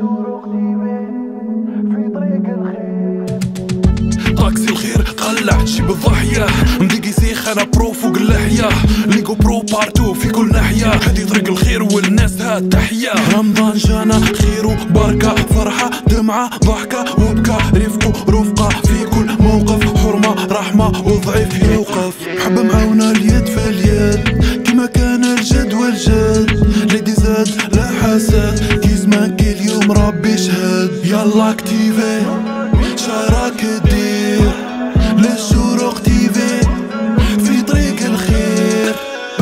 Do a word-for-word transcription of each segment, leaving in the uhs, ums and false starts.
طاكسي الخير قلع شي بالضحية مديقي سيخ انا برو فوق اللحية ليجو برو بارتو في كل ناحية هدي طريق الخير والناس هاد تحية رمضان جانا خير وبركة فرحة دمعة ضحكة وبكى رفق رفقة في كل موقف حرمة رحمة وضعيف يوقف حب معاونا اليد في اليد كما كان الجد والجد ليدي زاد لا حسد كيزمان كل يوم ربي شهد يلا اكتيفي شارك الدير للشروق تيفي في طريق الخير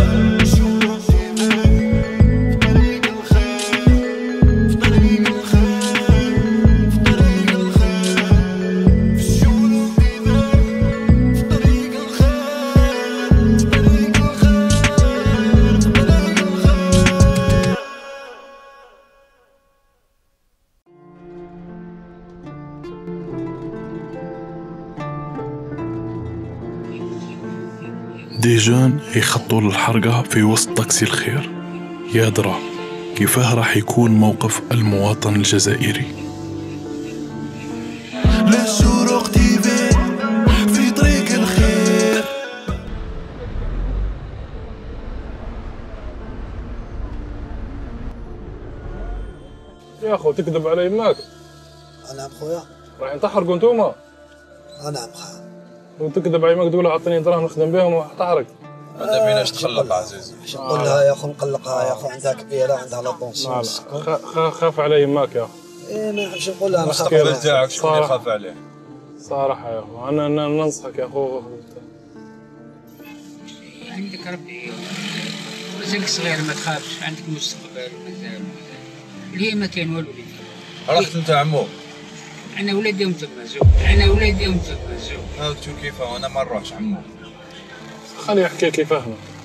دي جون يخطوا للحرقة في وسط طاكسي الخير يا درا كيفاه راح يكون موقف المواطن الجزائري للشروق تيفي في طريق الخير يا اخو تكذب على يماك. نعم خويا. رايحين تحرقوا انتوما؟ نعم خويا. وتكذب على يماك تقول اعطيني دراهم نخدم بهم وتحرق. ما دابيناش تخلق عزيزي. اش نقول لها يا اخو نقلقها يا اخو عندها كبيره عندها لابونسيون. خاف على يماك يا اخو. ايه ما نحبش نقول لها نخاف المستقبل تاعك شكون اللي يخاف عليه؟ صراحه يا اخو انا ننصحك يا اخو. عندك ربي مازالك صغير ما تخافش عندك مستقبل مازال ليه ما كاين والو وليدي. رحت انت عمو؟ انا ولادي يوم تما زوج انا ولادي يوم تما زوج. هاك شو كيفاه وانا ما نروحش عمو. خليه يحكي كيفاه.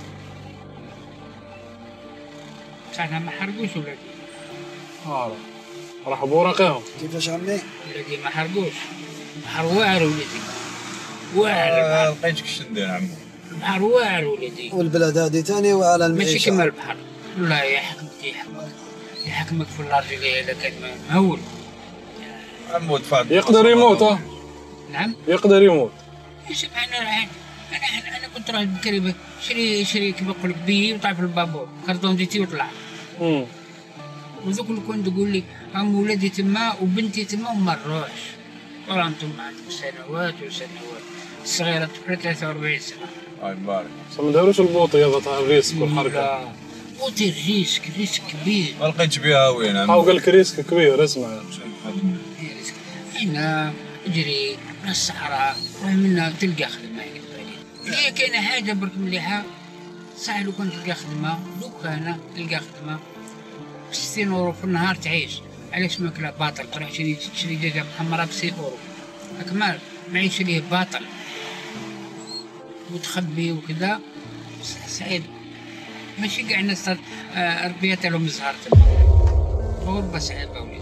صحنا ما حرقوش ولادي. اه راحوا بوراقيهم. كيفاش عمي؟ ولادي ما حرقوش. البحر واعر ولادي واعر. آه لقيتك اش ندير عمو. البحر واعر ولادي. والبلاد هذه ثاني وعلى المعيشه. ماشي كما البحر. والله يحكمك يحكمك يحكمك في الارجليه الا كان مهول. عمو دفع يقدر يموت اه. نعم يقدر يموت. انا انا انا كنت رايح بكري شري شري كيما نقول لك بي وطلع في البابور كرتون ديتي وطلع. امم وذوك اللي كنت تقول لي هم ولادي تما وبنتي تما وما نروحش. والله انتم عندكم سنوات وسنوات. الصغيره طفله ثلاثة وأربعين سنه. الله يبارك. ما داروش البوطي هذا تاع الريسك والحركه. بوطي الريسك ريسك كبير. ما لقيتش بها وين عمو. او قال لك ريسك كبير اسمع. هنا اجري من الصحراء ومنا تلقى خدمه هي كاينه حاجه برك مليحه صح لو كنت تلقى خدمه لو كان تلقى خدمه ستين اورو في النهار تعيش. علاش ماكله باطل تروح تشري تشري دجاجه محمره ب ستين اورو هاك مال معيش ليه باطل وتخبي وكذا سعيد. ماشي كاع الناس ربيات لهم زهر تما غربه صعيبه وليدي.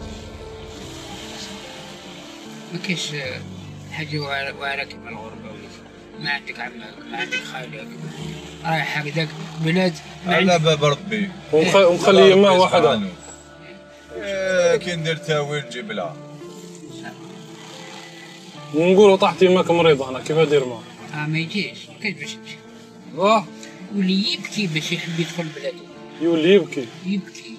ما كاينش حاجه واعره كيما الغربه وليدي. ما عندك عمك ما عندك خالك رايح هكذاك بلاد على باب ربي ومخلي يما وحدها. ايه كي ندير تاويل نجيب لها. نقولوا طاحت يماك مريضه هنا كيف ندير معاه؟ اه ما يجيش كيف باش يمشي. اه واللي يبكي باش يحب يدخل بلادو. يولي يبكي يبكي.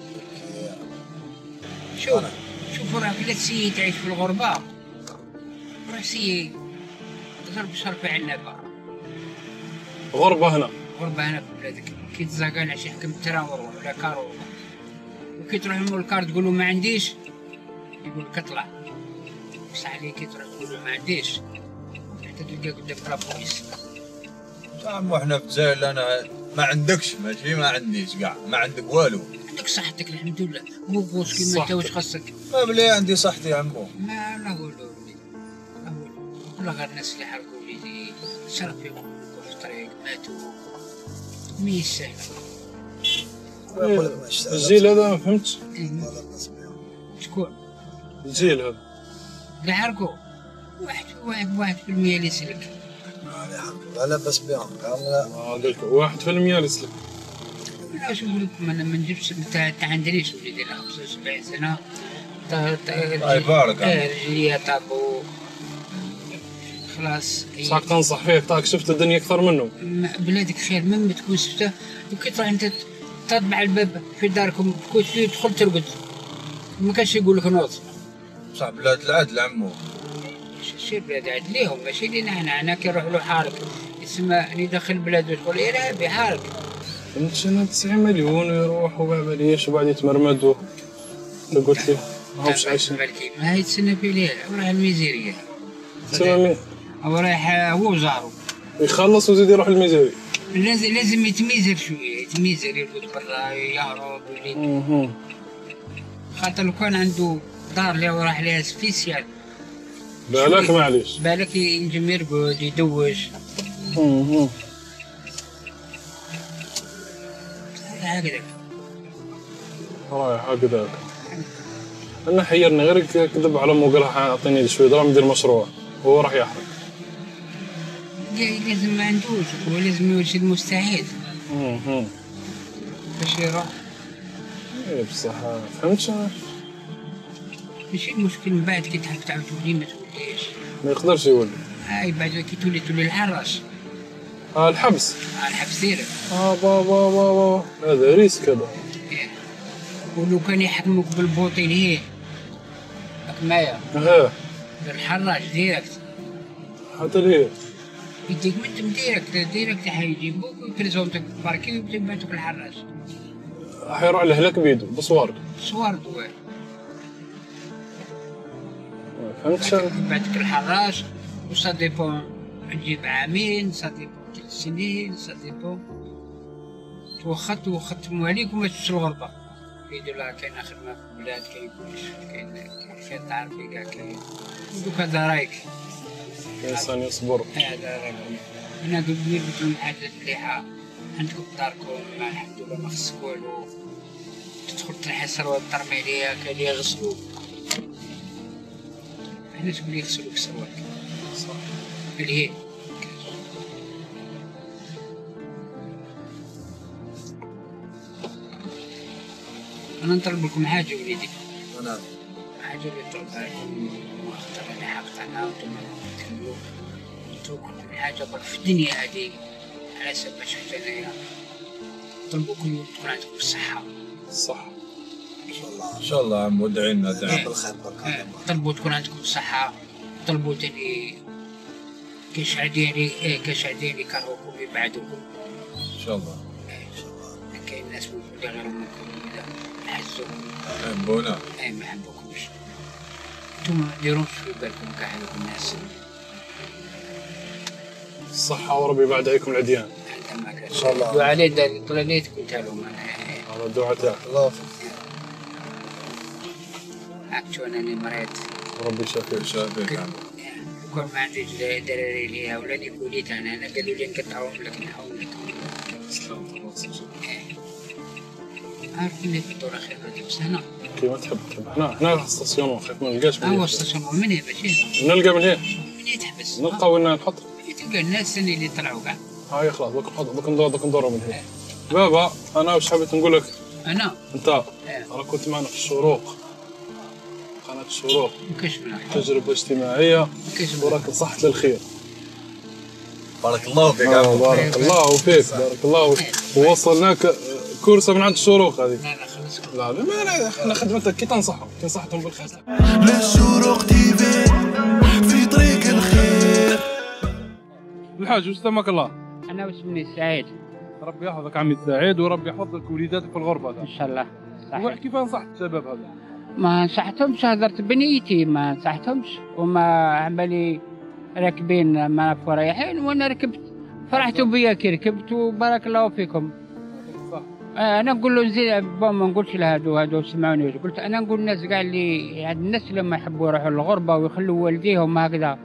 شوف شوف راه كي تسيي تعيش في الغربه راه سيي ضرب شرف عنبه. غربه هنا. غربه هنا في بلادك كي تزاقان عشان يحكم تراور ولا كارو وكي تروح لمول الكار تقول له ما عنديش يقول لك اطلع. بصح عليك كي تروح تقول له ما عنديش حتى تلقى قدامك لابوليس. عمو احنا في الجزائر انا ما عندكش ماشي ما عنديش كاع ما عندك والو. عندك صحتك الحمد لله مو بوس كيما انت واش خاصك. ما بلي عندي صحتي يا عمو. ما لا والو لا والو والله غير الناس اللي حرقوا وليدي شرف فيهم في الطريق ماتوا مي سهله. الجيل هذا ما فهمتش. شكون؟ الجيل هذا اللي حرقوا واحد واحد واحد في المية اللي يسلك. لا لا بس بهم اه قال لك واحد في المية اللي يسلك. لا شو نقول لكم انا ما نجيبش تاع تاع اندريس وليدي له خمسة وسبعين سنه الله يبارك. رجليها طابو خلاص. صح تنصح فيه تاك شفت الدنيا اكثر منه. بلادك خير مما تكون شفته وكي تروح انت تطبع الباب في داركم تكون تدخل ترقد ما كانش يقول لك نوض. صح بلاد العدل عمو. شي بلاد عاد ليهم ماشي لينا حنا. حنا كي نروح له حارق يسمى اللي داخل البلاد ويدخل ارهابي حارق. فهمت انا تسعين مليون ويروح وما باليش وبعد يتمرمدوا. انت قلت لي ماهوش عايشين. ما هي تسنى في ليل وراه الميزيريه. تسمى مين؟ هو رايح هو وزارو. يخلص ويزيد يروح الميزانية. لازم لازم يتميزر شويه يتميزر يرقد برا يهرب يولي. اها. خاطر لو كان عنده دار اللي هو راح لها سبيسيال. بالك معليش. بالك ينجم يرقد يدوش. اها. هكذا. رايح هكذاك. انا حيرني غير كذب على امه قال اعطيني شويه دراهم ندير مشروع وهو راح يحرق. لازم ما عندوش هو لازم يوجد المستعد. اها. باش يروح. ايه بصح فهمتش انا. ماشي المشكل من بعد كي تحب تعاود تولي ما توليش. ما يقدرش يولي. هاي بعد كي تولي تولي الحراش. اه الحبس. اه الحبس ديرك. اه بابا بابا هذا ريسك هذا. إيه. ولو كان يحكموك بالبوطيل هي راك معايا. اه. الحراش ديريكت. حتى ليه؟ يديك من ديريكت ديريكت حيجيبوك ويكرزوك باركي ويبعثوك الحراش. حيروح لهلاك بيدو بصوارك. صور دوار. فهمتش؟ يبعثك الحراش وسا ديبون تجيب عامين سا ديبون ثلاث سنين سا ديبون. توخت وختموا عليك وما تمشي الغربة. يقولوا لها كاينة خدمة في البلاد كاين كلش كاين كاين تعرفي كاع كاين. دوك هذا رايك. الإنسان يصبر. هذا رايك. هنا قبل بدون حاجة مليحة عندكم داركم ما الحمد لله ما خصك والو. تدخل تنحسر وترمي عليها كان يغسلوك. حنا تقول يغسلوك سواك. صح. اللي هي. أنا نطلب لكم حاجة وليدي. أنا. حاجة اللي طلبها لكم واختار أنا حقت أنا وأنتم تكملوا. أنتم كل حاجة برك في الدنيا هذه على حسب ما شفت أنايا. طلبوا كل يوم تكون عندكم الصحة. صح. ان شاء الله ان شاء الله عم ودعي لنا دعم. بالخير برك. طلبوا تكون عندكم الصحة. طلبوا تاني كاش عديني إيه كاش عديني يكرهوكم يبعدوكم. ان شاء الله. ان شاء الله. كاين ناس موجودة غير منكم ولا نحسوكم. يحبونا. اي ما يحبوكمش. انتم ما ديروش في بالكم كاع هذوك الناس. الصحة وربي يبعد عليكم العديان. ان شاء الله. دعاء لي دار طلعت قلت لهم انا. هذا الدعاء تاعك. الله يوفقك. هاك شو انا مريض. وربي يشافيك. شافيك عم. كون ما عندي دراري ليها ولاني وليت انا انا قالوا لي نقطعهم لك نحاول لك. عارفين في الدورة خير بس هنا. كيما تحب تحب هنا هنا ستاسيون خايف ما نلقاش من هو ستاسيون من هنا ماشي. نلقى من هنا. من يتحبس. نلقى وين نحط. تلقى الناس اللي طلعوا كاع. هاي خلاص دوك نحط دوك ندور دوك ندوروا من هنا. بابا انا واش حبيت نقول لك. انا. انت انا كنت معنا في الشروق. قناة الشروق. مكشفنا. تجربة اجتماعية. وراك صحت للخير. بارك الله فيك آه عمو. بارك الله فيك بارك الله فيك. ووصلناك كورسة من عند الشروق هذه. لا لا خلص. لا لا ما احنا خدمتك كي تنصحهم كي نصحتهم بالخير. للشروق تيفي في طريق الخير. الحاج واش سماك الله؟ انا واسمي سعيد. ربي يحفظك عمي السعيد وربي يحفظ لك وليداتك في الغربة. ان شاء الله. صحيح. كيف نصحت الشباب هذا؟ ما نصحتهمش هدرت بنيتي ما نصحتهمش وما عمالي راكبين ما رايحين وانا ركبت فرحتوا بيا كي ركبت وبارك الله فيكم. صح. انا نقول له زيد ما نقولش لهادو هادو سمعوني قلت انا نقول الناس كاع اللي هاد الناس اللي ما يحبوا يروحوا للغربه ويخلوا والديهم هكذا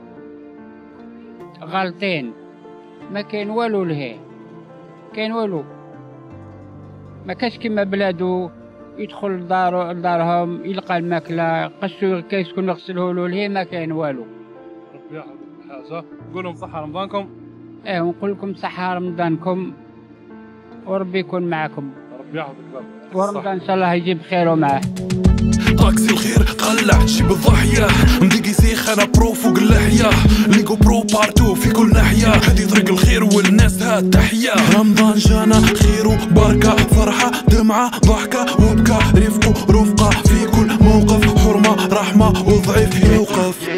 غالطين. ما كاين والو لهيه كاين والو. ما كاش كيما بلادو يدخل لدارو لدارهم يلقى الماكله قشو كيسكن يغسلوه له لهيه ما كاين والو. ربي يحفظك الحاجة. نقول لهم صحة رمضانكم. ايه ونقول لكم صحة رمضانكم وربي يكون معكم. ربي يحفظك بابا. ورمضان ان شاء الله يجيب خيره معاه. طاكسي الخير قلع جيب الضحية مديقي سيخ انا برو فوق اللحية ليجو برو بارتو في كل ناحية هدي طريق الخير والناس هات تحية رمضان جانا خير وبركة فرحة دمعة ضحكة وبكى رفقه رفقة في كل موقف حرمة رحمة وضعيف يوقف